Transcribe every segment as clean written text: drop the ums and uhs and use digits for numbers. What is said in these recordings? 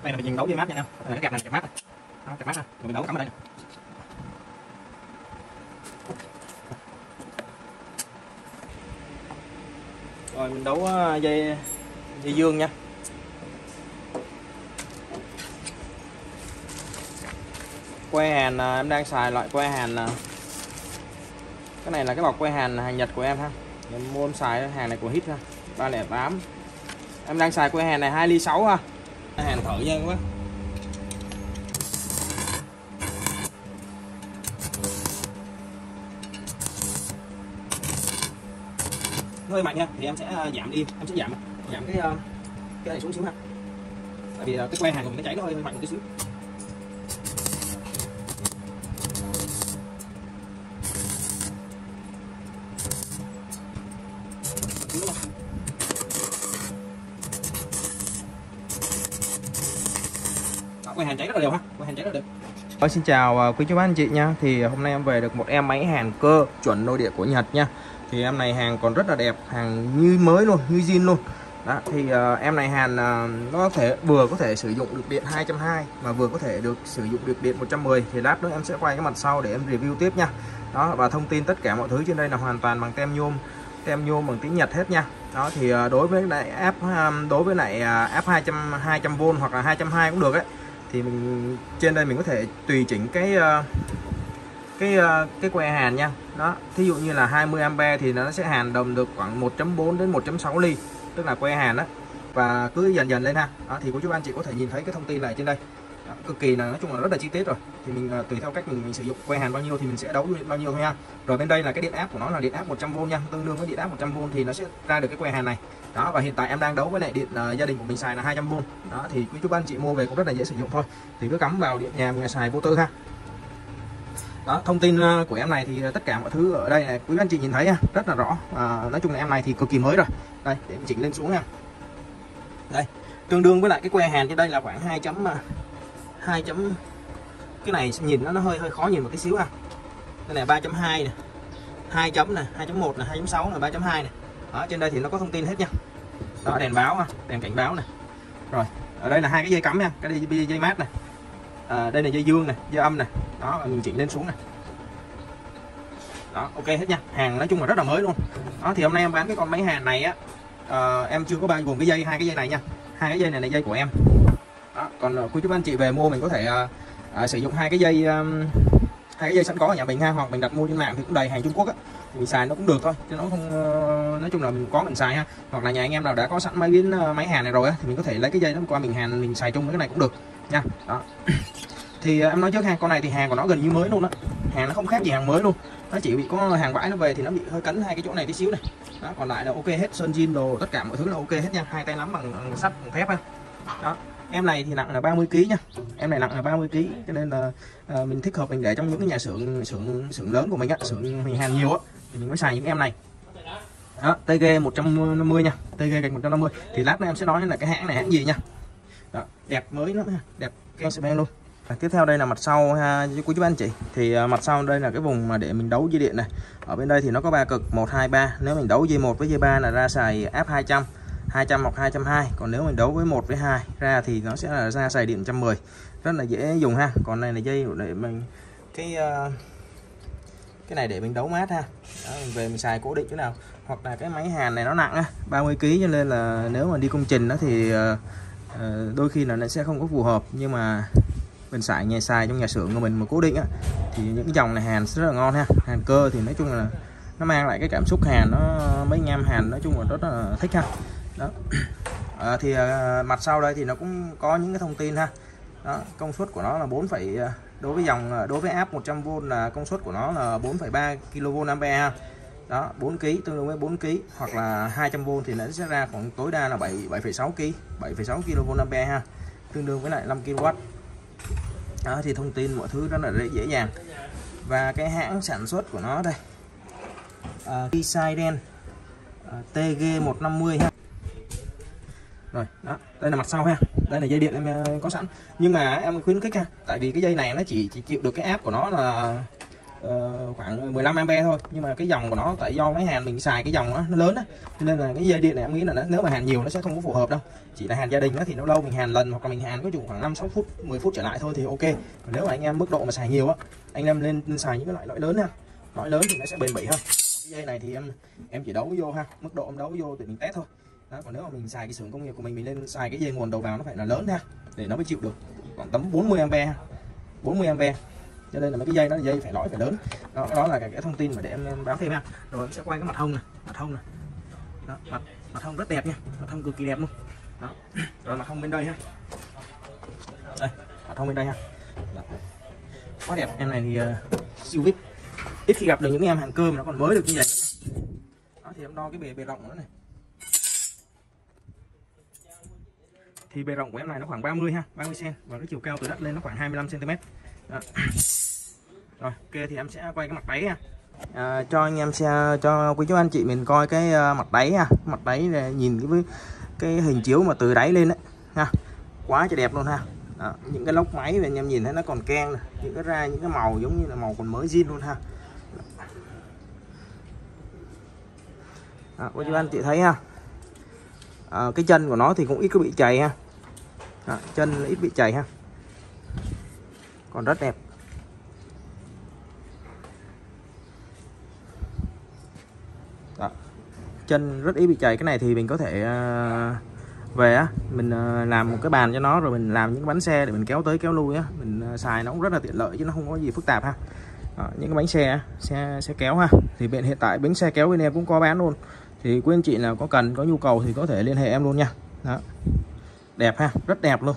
Đây là mình đấu dây mát nha em. Cái kẹp này kẹp mát này. Đó, kẹp mát này. Mình đấu cắm vào đây. Rồi mình đấu dây dương nha. Que hàn em đang xài loại que hàn, cái này là cái bọc que hàn hàng Nhật của em ha. Em mua em xài hàng này của Hit ha, 308. Em đang xài que hàn này 2 ly 6 ha. Hàn thử nha các bác. Hơi mạnh nha, thì em sẽ giảm đi, em sẽ giảm cái này xuống xíu ha. Tại vì cái que hàn của mình nó cháy nó hơi mạnh một tí xíu. Que hàn cháy rất là đều ha, que hàn cháy rất là đều. Xin chào quý chú bác anh chị nha. Thì hôm nay em về được một em máy hàn cơ chuẩn nội địa của Nhật nha. Thì em này hàng còn rất là đẹp, hàng như mới luôn, như zin luôn. Đó, thì em này hàn nó vừa có thể sử dụng được điện 220 mà vừa có thể được sử dụng được điện 110. Thì lát nữa em sẽ quay cái mặt sau để em review tiếp nha. Đó, và thông tin tất cả mọi thứ trên đây là hoàn toàn bằng tem nhôm bằng tiếng Nhật hết nha. Đó, thì đối với lại áp 200V hoặc là 220 cũng được ấy. Thì mình trên đây mình có thể tùy chỉnh cái que hàn nha. Đó, thí dụ như là 20A thì nó sẽ hàn đồng được khoảng 1.4 đến 1.6 ly, tức là que hàn đó. Và cứ dần dần lên ha. Đó, thì cô chú anh chị có thể nhìn thấy cái thông tin này trên đây. Đó, cực kỳ là nói chung là rất là chi tiết rồi. Thì mình tùy theo cách mình sử dụng que hàn bao nhiêu thì mình sẽ đấu bao nhiêu thôi nha. Rồi bên đây là cái điện áp của nó là điện áp 100V nha, tương đương với điện áp 100V thì nó sẽ ra được cái que hàn này. Đó, và hiện tại em đang đấu với lại điện gia đình của mình xài là 200V. Đó, thì quý chú anh chị mua về cũng rất là dễ sử dụng thôi. Thì cứ cắm vào điện nhà mình xài vô tư ha. Đó, thông tin của em này thì tất cả mọi thứ ở đây này quý anh chị nhìn thấy rất là rõ. Nói chung là em này thì cực kỳ mới rồi. Đây, để mình chỉnh lên xuống nha. Đây, tương đương với lại cái que hàn trên đây là khoảng 2 cái này nhìn nó hơi khó nhìn một tí xíu ha. Đây này 3.2 này, 2 chấm này, 2.1 này, 2.6 là 3.2 này. Đó, trên đây thì nó có thông tin hết nha. Đó, đèn báo, đèn cảnh báo này. Rồi, ở đây là hai cái dây cắm nha, cái dây mát này. Đây là dây dương này, dây âm này. Đó, mình chỉnh lên xuống này. Đó, ok hết nha. Hàng nói chung là rất là mới luôn. Đó, thì hôm nay em bán cái con máy hàn này á, em chưa có bao gồm hai cái dây này nha. Hai cái dây này là dây của em. Đó, còn quý chú anh chị về mua mình có thể sử dụng hai cái dây sẵn có ở nhà mình ha, hoặc mình đặt mua trên mạng thì cũng đầy hàng Trung Quốc á, thì mình xài nó cũng được thôi, chứ nó không nói chung là mình có mình xài ha. Hoặc là nhà anh em nào đã có sẵn máy hàn này rồi á thì mình có thể lấy cái dây đó qua mình hàn, mình xài chung với cái này cũng được nha. Đó. Thì em nói trước con này thì hàng của nó gần như mới luôn á, hàng nó không khác gì hàng mới luôn, nó chỉ bị có hàng bãi nó về thì nó bị hơi cấn hai cái chỗ này tí xíu này. Đó, còn lại là ok hết, sơn zin đồ tất cả mọi thứ là ok hết nha, hai tay nắm bằng sắt bằng thép ha. Đó, em này thì nặng là 30 kg nha, em này nặng là 30 kg, cho nên là mình thích hợp mình để trong những cái nhà xưởng lớn của mình á, xưởng mình hàn nhiều á thì mình mới xài những em này. Đó, TG 150 nha, TG gạch 150. Thì lát nữa em sẽ nói là cái hãng này hãng gì nha. Đó, đẹp mới lắm ha, đẹp Kensben luôn. Tiếp theo đây là mặt sau ha, quý chú anh chị. Thì mặt sau đây là cái vùng mà để mình đấu dây điện này. Ở bên đây thì nó có 3 cực 1, 2, 3. Nếu mình đấu dây 1 với dây 3 là ra xài áp 200 hoặc 220. Còn nếu mình đấu với 1 với 2 ra thì nó sẽ là ra xài điện 110. Rất là dễ dùng ha. Còn này là dây để mình cái này để mình đấu mát ha. Đó, mình về mình xài cố định chỗ nào. Hoặc là cái máy hàn này nó nặng á, 30 kg, cho nên là nếu mà đi công trình đó thì đôi khi là nó sẽ không có phù hợp. Nhưng mà mình xài trong nhà xưởng của mình mà cố định á thì những cái dòng này hàn rất là ngon ha. Hàn cơ thì nói chung là nó mang lại cái cảm xúc hàn, mấy anh em hàn nói chung là rất là thích ha. Đó. Thì mặt sau đây thì nó cũng có những cái thông tin ha. Đó, công suất của nó là 4, đối với áp 100V là công suất của nó là 4,3 kVA ha. Đó, 4 kg tương đương với 4 kg, hoặc là 200V thì nó sẽ ra khoảng tối đa là 7,6 kVA ha, tương đương với lại 5 kW. Đó, thì thông tin mọi thứ rất là dễ dàng. Và cái hãng sản xuất của nó đây, Kensben TG150 ha. Rồi, đó, đây là mặt sau ha. Đây là dây điện em có sẵn. Nhưng mà em khuyến khích ha, tại vì cái dây này nó chỉ chịu được cái áp của nó là khoảng 15 ampe thôi, nhưng mà cái dòng của nó tại do máy hàn mình xài cái dòng nó lớn á, cho nên là cái dây điện này em nghĩ là nếu mà hàn nhiều nó sẽ không có phù hợp đâu. Chỉ là hàn gia đình thì nó lâu mình hàn lần, hoặc là mình hàn có chừng khoảng 5-6 phút 10 phút trở lại thôi thì ok. Còn nếu mà anh em mức độ mà xài nhiều á, anh em lên xài những cái loại lớn ha, loại lớn thì nó sẽ bền bỉ hơn. Cái dây này thì em chỉ đấu vô ha, mức độ em đấu vô để mình test thôi đó. Còn nếu mà mình xài cái xưởng công nghiệp của mình lên xài cái dây nguồn đầu vào nó phải là lớn ha, để nó mới chịu được, khoảng tầm 40 ampe ha, 40 ampe. Cho nên là mấy cái dây nó dây phải lõi phải lớn đó là cái thông tin mà để em báo thêm ha. Rồi em sẽ quay cái mặt hông này, đó, mặt hông rất đẹp nha, mặt hông cực kỳ đẹp luôn đó. Rồi mặt hông bên đây ha, đây mặt hông bên đây ha, đó. Quá đẹp. Em này thì siêu vip, ít khi gặp được những em hàng cơm nó còn mới được như vậy đó. Thì em đo cái bề rộng của nó này, thì bề rộng của em này nó khoảng 30 ha, 30 cm, và cái chiều cao từ đất lên nó khoảng 25 cm đó. Rồi ok, thì em sẽ quay cái mặt đáy ha, cho anh em cho quý chú anh chị mình coi cái mặt đáy ha. Mặt đáy này nhìn cái hình chiếu mà từ đáy lên đấy ha, quá trời đẹp luôn ha. Đó, những cái lốc máy anh em nhìn thấy nó còn keng này, những cái màu giống như là màu còn mới zin luôn ha. Đó, quý chú anh chị thấy ha, cái chân của nó thì cũng ít có bị chày ha. Đó, chân ít bị chày ha, còn rất đẹp. Đó, chân rất ít bị chày. Cái này thì mình có thể về á, mình làm một cái bàn cho nó, rồi mình làm những cái bánh xe để mình kéo tới kéo lui á, mình xài nó cũng rất là tiện lợi chứ nó không có gì phức tạp ha. Đó, những cái bánh xe kéo ha, thì hiện tại bánh xe kéo bên em cũng có bán luôn, thì quý anh chị nào có cần có nhu cầu thì có thể liên hệ em luôn nha. Đó, đẹp ha, rất đẹp luôn.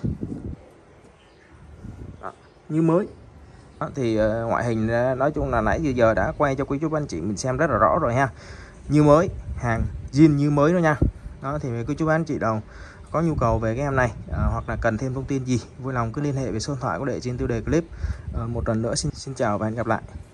Đó, như mới. Đó, thì ngoại hình nói chung là nãy giờ đã quay cho quý chú anh chị mình xem rất là rõ rồi ha, như mới, hàng zin như mới đó nha. Đó, thì quý chú anh chị nào có nhu cầu về cái em này hoặc là cần thêm thông tin gì, vui lòng cứ liên hệ về số điện thoại có để trên tiêu đề clip. Một lần nữa xin chào và hẹn gặp lại.